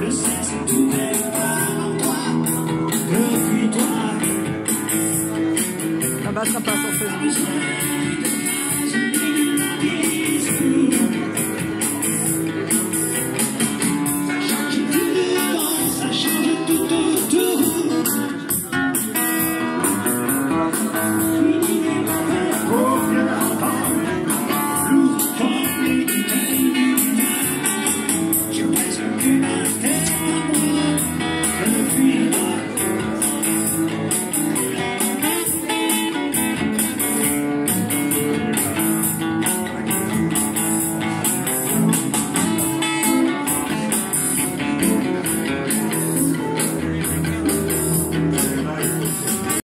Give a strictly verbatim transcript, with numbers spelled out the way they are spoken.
Le sexe, tout n'est pas en toi. Depuis toi. Ah bah ça passe en fait.